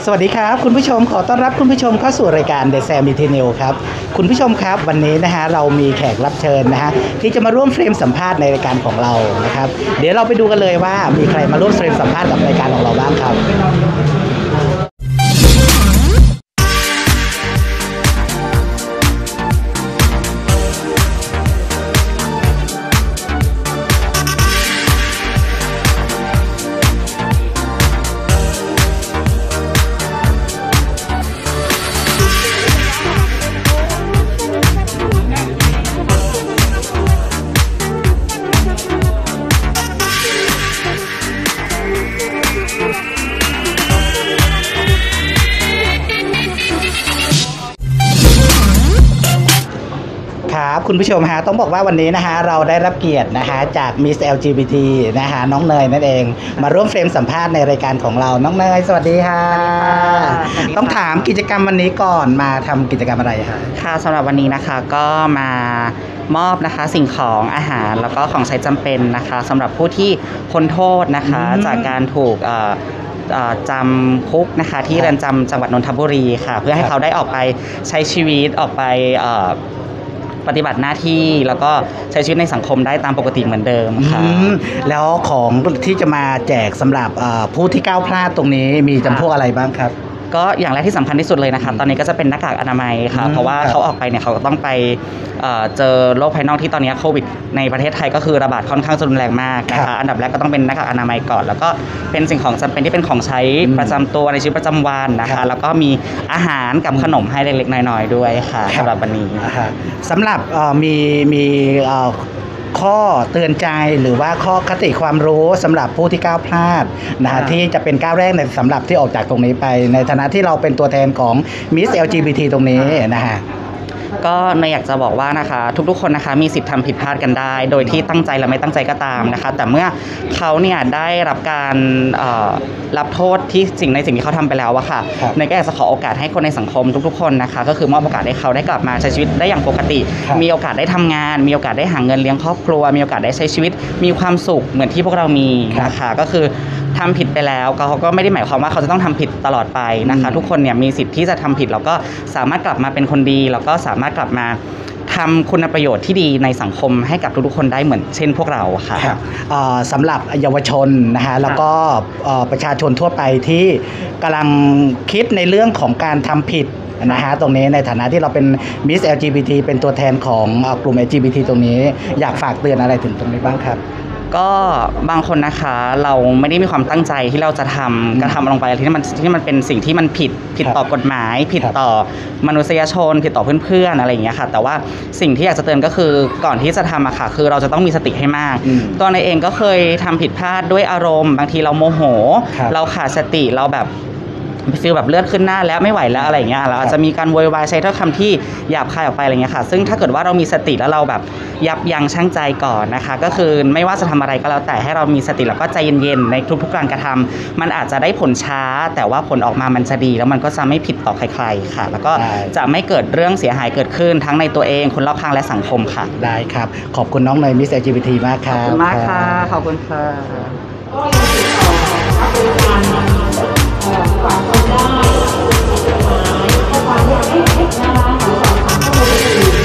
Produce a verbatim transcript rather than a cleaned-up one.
สวัสดีครับคุณผู้ชมขอต้อนรับคุณผู้ชมเข้าสู่รายการ The Sam Eternal ครับคุณผู้ชมครับวันนี้นะฮะเรามีแขกรับเชิญนะฮะที่จะมาร่วมเฟรมสัมภาษณ์ในรายการของเรานะครับเดี๋ยวเราไปดูกันเลยว่ามีใครมาร่วมเฟรมสัมภาษณ์กับรายการของเราบ้างครับครับคุณผู้ชมฮะต้องบอกว่าวันนี้นะฮะเราได้รับเกียรตินะฮะจาก Miss แอล จี บี ที นะฮะน้องเนยนั่นเองมาร่วมเฟรมสัมภาษณ์ในรายการของเราน้องเนยสวัสดีค่ะต้องถามกิจกรรมวันนี้ก่อนมาทำกิจกรรมอะไรคะค่ะสำหรับวันนี้นะคะก็มามอบนะคะสิ่งของอาหารแล้วก็ของใช้จำเป็นนะคะสำหรับผู้ที่พ้นโทษนะคะจากการถูกจำคุกนะคะที่เรือนจำจังหวัดนนทบุรีค่ะเพื่อให้เขาได้ออกไปใช้ชีวิตออกไปปฏิบัติหน้าที่แล้วก็ใช้ชีวิตในสังคมได้ตามปกติเหมือนเดิมค่ะแล้วของที่จะมาแจกสำหรับผู้ที่ก้าวพลาดตรงนี้มีจำพวกอะไรบ้างครับก็อย่างแรกที่สำคัญที่สุดเลยนะคะตอนนี้ก็จะเป็นหน้ากากอนามัยค่ะเพราะว่าเขาออกไปเนี่ยเขาก็ต้องไปเจอโรคภายนอกที่ตอนนี้โควิดในประเทศไทยก็คือระบาดค่อนข้างรุนแรงมากนะคะอันดับแรกก็ต้องเป็นหน้ากากอนามัยก่อนแล้วก็เป็นสิ่งของจำเป็นที่เป็นของใช้ประจำตัวในชีวิตประจำวันนะคะแล้วก็มีอาหารกับขนมให้เล็กๆน้อยๆด้วยค่ะสำหรับวันนี้สำหรับมีมีข้อเตือนใจหรือว่าข้อคติความรู้สำหรับผู้ที่ก้าวพลาดนะฮะที่จะเป็นก้าวแรกในสำหรับที่ออกจากตรงนี้ไปในฐานะที่เราเป็นตัวแทนของ Miss แอล จี บี ที ตรงนี้นะฮะก็เนยอยากจะบอกว่านะคะทุกๆคนนะคะมีสิทธิ์ทำผิดพลาดกันได้โดยที่ตั้งใจและไม่ตั้งใจก็ตามนะคะแต่เมื่อเขาเนี่ยได้รับการรับโทษที่สิ่งในสิ่งที่เขาทำไปแล้วอะค่ะเนยก็อยากจะขอโอกาสให้คนในสังคมทุกๆคนนะคะก็คือมอบโอกาสให้เขาได้กลับมาใช้ชีวิตได้อย่างปกติมีโอกาสได้ทำงานมีโอกาสได้หาเงินเลี้ยงครอบครัวมีโอกาสได้ใช้ชีวิตมีความสุขเหมือนที่พวกเรามีนะคะก็คือทำผิดไปแล้วเขาก็ไม่ได้หมายความว่าเขาจะต้องทำผิดตลอดไปนะคะทุกคนเนี่ยมีสิทธิ์ที่จะทำผิดแล้วก็สามารถกลับมาเป็นคนดีแล้วก็สามารถกลับมาทำคุณประโยชน์ที่ดีในสังคมให้กับทุกๆคนได้เหมือนเช่นพวกเราค่ะสำหรับเยาวชนนะฮะแล้วก็ประชาชนทั่วไปที่กำลังคิดในเรื่องของการทำผิดนะฮะตรงนี้ในฐานะที่เราเป็น Miss แอล จี บี ที เป็นตัวแทนของกลุ่ม แอล จี บี ที ตรงนี้อยากฝากเตือนอะไรถึงตรงนี้บ้างครับก็บางคนนะคะเราไม่ได้มีความตั้งใจที่เราจะทำกระทำลงไปที่มันที่มันเป็นสิ่งที่มันผิดผิดต่อกฎหมายผิดต่อมนุษยชนผิดต่อเพื่อนๆอะไรอย่างเงี้ยค่ะแต่ว่าสิ่งที่อยากจะเตือนก็คือก่อนที่จะทำอะค่ะคือเราจะต้องมีสติให้มากตัวในเองก็เคยทำผิดพลาดด้วยอารมณ์บางทีเราโมโหเราขาดสติเราแบบฟีลแบบเลือดขึ้นหน้าแล้วไม่ไหวแล้วอะไรเงี้ยเราอาจจะมีการโวยวายใช้ถ้อยคำที่หยาบคายออกไปอะไรเงี้ยค่ะซึ่งถ้าเกิดว่าเรามีสติแล้วเราแบบยับยั้งชั่งใจก่อนนะคะก็คือไม่ว่าจะทำอะไรก็แล้วแต่ให้เรามีสติแล้วก็ใจเย็นๆในทุกๆการกระทำมันอาจจะได้ผลช้าแต่ว่าผลออกมามันจะดีแล้วมันก็จะไม่ผิดต่อใครๆค่ะแล้วก็จะไม่เกิดเรื่องเสียหายเกิดขึ้นทั้งในตัวเองคนรอบข้างและสังคมค่ะได้ครับขอบคุณน้องเนย Miss แอล จี บี ที มากครับขอบคุณมากค่ะขอบคุณค่ะฝากคนได้ข้อความอยากให้เห็นนะคะหรือฝากความเข้าใจ